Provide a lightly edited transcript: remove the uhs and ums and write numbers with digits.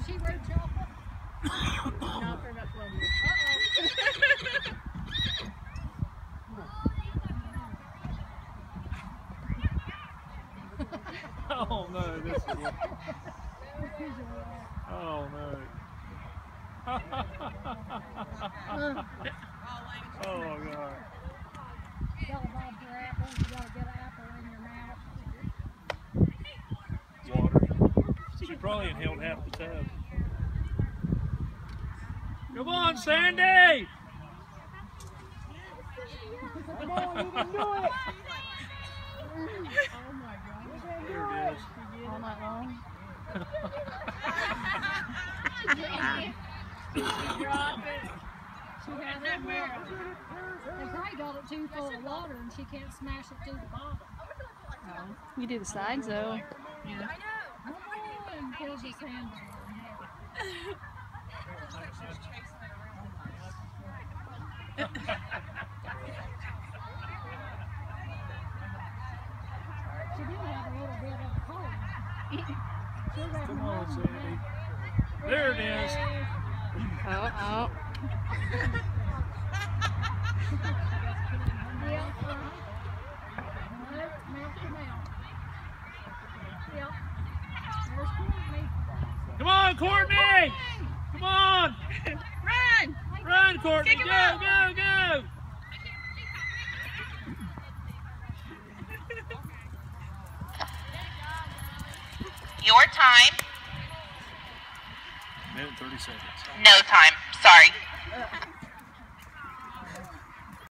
she rode chocolate? Not for about 12 years. Oh no, this is what. Oh no. Oh God. You gotta bob your apples, you gotta get an apple in your mouth. Water. She probably inhaled half the tub. Come on, Sandy! Come on, you can do it! Oh my God. There it is. All night long. Drop it. She has it where they probably got it too full of water and she can't smash it to the bottom. Oh. You do the sides though. Yeah. Come on, pulls his hand down. She did have a little bit of a cold. Come on, Sandy. There it is. Oh, oh. Come on, Courtney! Come on! Run! Run, Courtney! Kick him Go, out. go, go! Your time. Minute 30 seconds. No time.